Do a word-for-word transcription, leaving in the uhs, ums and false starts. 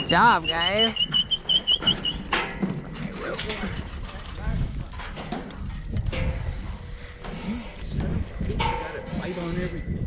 Good job, guys. Got it right on everything.